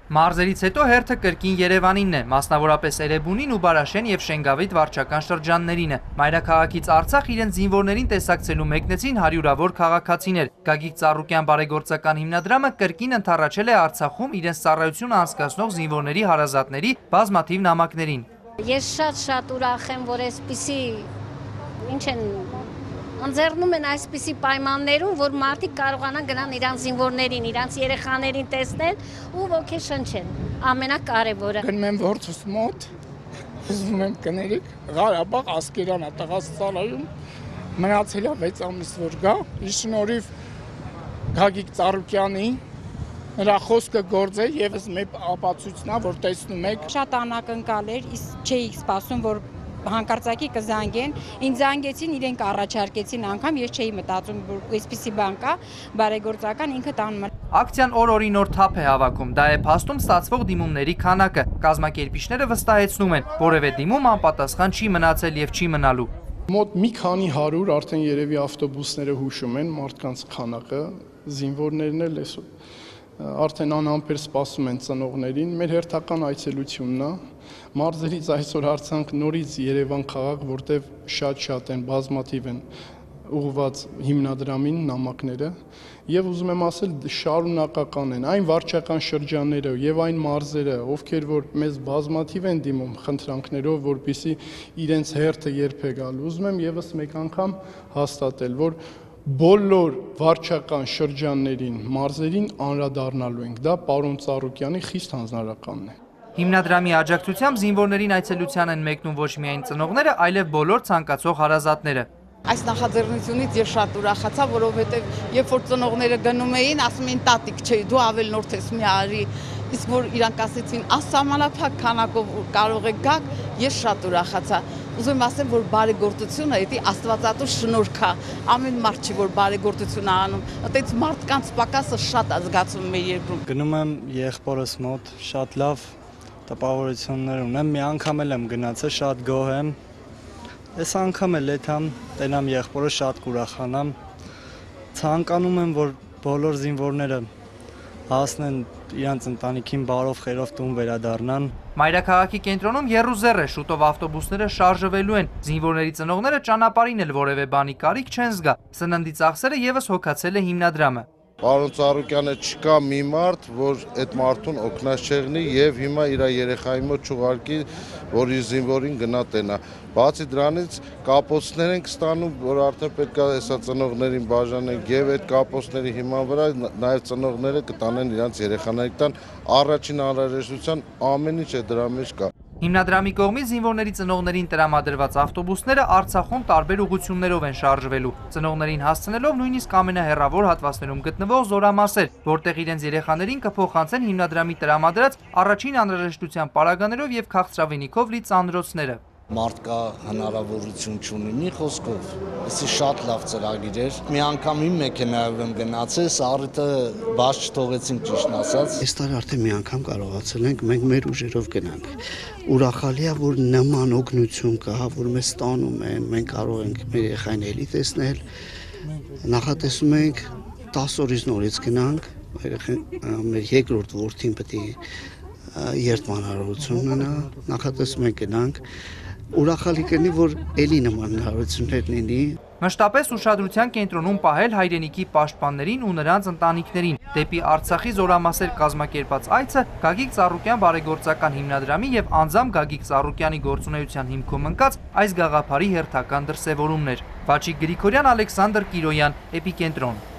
Մարզերից հետո հերթը կրկին Երևանինն է, մասնավորապես Էրեբունին ու Բարաշեն եւ Շենգավիթ վարչական շրջաններին է։ Մայրաքաղաքից Արցախ իրենց զինվորներին տեսակցելու մեկնեցին հարյուրավոր քաղաքացիներ։ Գագիկ Ծառուկյան բարեգործական հիմնադրամը կրկին ընդառաջել է Արցախում իրենց ծառայությունը անցկացնող զինվորների հարազատների բազմաթիվ նամակներին։ Ես շատ ուրախ եմ, որ այսպիսի ընձեռնում են այսպիսի պայմաններում, որ մարդիկ կարողանան գնան իրանց զինվորներին, իրանց երեխաներին տեսնել ու ոգեշնչեն, ամենակարևորը։ Գնում եմ որդուս մոտ, ուզում եմ կներիք, Ղարաբաղ Ասկերան տղաս ծառայում, մնացել է 6 ամիս որ գա, շնորհիվ Գագիկ Ծառուկյանի նրա խոսքը գործ է եւս մեկ ապացույցն է, որ տեսնում եք։ Շատ անակնկալ էր, չէի սպասում, որ հանկարծակի կզանգեն, ինձ զանգեցին, իրենք առաջարկեցին անգամ, ես չէի մտածում, որ այսպիսի բան կա, բարեգործական ինքը տանում է։ Ակցիան օր-օրինոր թափ է հավաքում, դա է փաստում ստացվող դիմումների քանակը։ Կազմակերպիչները վստահեցնում են, որևէ դիմում անպատասխան չի մնացել եւ չի մնալու։ Մոտ մի քանի 100 արդեն երևի ավտոբուսները հուշում են մարդկանց քանակը, զինվորներն էլ արդեն անհամբեր սպասում են ծնողներին, մեր հերթական այցելությունն է, մարզերից այսօր հարցանք նորից Երևան քաղաք, որտեղ շատ են, բազմաթիվ են ուղղված հիմնադրամին նամակները եւ ուզում եմ ասել շարունակական են այն վարչական շրջանները եւ այն մարզերը, ովքեր որ մեզ բազմաթիվ են դիմում խնդրանքներով, որպեսզի իրենց հերթը երբ է գալու, ուզում եմ եւս մեկ անգամ հաստատել, որ բոլոր վարչական շրջաններին, մարզերին անդրադառնալու ենք, դա պարոն Ծառուկյանի խիստ հանձնարարականն է։ Հիմնադրամի աջակցությամբ զինվորներին այցելության են մեկնում ոչ միայն ծնողները, այլև բոլոր ցանկացող հարազատները։ Այս նախաձեռնությունից ես շատ ուրախացա, որովհետև երբ որ ծնողները գնում էին, ասում էին տատիկ, չէ, դու ավելնորդ ես մի արի, իսկ որ իրանք ասեցին, ասահմանափակ քանակով կարող եք գաք, ես շատ ուրախացա։ Ուզում եմ ասեմ, որ բարեգործությունը դա Աստվածատու շնորհք է, ամեն մարդ չի որ բարեգործություն է անում, այդպես մարդկանց պակասը շատ ազգացում մեր երկրում։ Գնում եմ եղբորս մոտ, շատ լավ տպավորություններ ունեմ, մի անգամ եմ գնացել, շատ գոհ եմ։ Այս անգամ էլ եթամ տենամ եղբորը շատ կուրախանամ։ Ցանկանում եմ, որ բոլոր զինվորները հասնեն իրանց ընտանիքին բարով խերով տուն վերադառնան։ Մայրաքաղաքի կենտրոնում եռուզեռ է, շուտով ավտոբուսները շարժվելու են։ Զինվորների ծնողները ճանապարհին էլ որևէ բանի կարիք չեն զգա։ Սննդի ծախսերը եւս հոգացել է հիմնադրամը։ Պարոն Ծառուկյանը չկա մի մարդ, որ այդ մարդուն օգնած չեղնի եւ հիմա իր երեխայի մոտ չուղարկի, որ իր զինվորին գնա տենա։ Բացի դրանից կապոցներ ենք ստանում, որ արդեն պետք է հեսա ծնողներին բաժանենք եւ այդ կապոցների հիման վրա նաեւ ծնողները կտանեն իրենց երեխաներին տան առաջին անհրաժեշտության ամեն ինչ է դրա մեջ կա։ Հիմնադրամի կողմից զինվորների ծնողներին տրամադրված ավտոբուսները Արցախում տարբեր ուղղություններով են շարժվելու։ Ծնողներին հասցնելով նույնիսկ ամենահեռավոր հատվածներում գտնվող զորամասեր, որտեղ իրենց երեխաներին կփոխանցեն հիմնադրամի տրամադրած առաջին անհրաժեշտության պարագաներով եւ քաղցրավենիքով լի ծանրոցները։ Մարդկա հնարավորություն չունի, մի խոսքով, այսի շատ լավ ծրագիր էր։ Մի անգամ իմ մեքենայով եմ գնացել, սառիթը բաց չթողեցինք ճիշտ ասած։ Այս տարի արդեն մի անգամ կարողացել ենք մենք մեր ուժերով գնանք։ Ուրախալի է, որ նման օգնություն կա, որ մեզ տանում են, մենք կարող ենք մեր երեխային էլի տեսնել։ Նախատեսում ենք 10 օրից նորից գնանք, մեր երկրորդ որդին պետք է երթման հնարավորություն ունենա, նախատեսում ենք գնանք։ Ուրախալի կլինի, որ էլի նման հնարավորություններ լինի։ Մշտապես ուշադրության կենտրոնում պահել հայրենիքի պաշտպաններին ու նրանց ընտանիքներին։ Դեպի Արցախի զորամասեր կազմակերպած այցը Գագիկ Ծառուկյան բարեգործական հիմնադրամի եւ անձամբ Գագիկ Ծառուկյանի գործունեության հիմքում ընկած այս գաղափարի հերթական դրսևորումն էր։ Վաչիկ Գրիգորյան, Ալեքսանդր Կիրոյան, Էպիկենտրոն։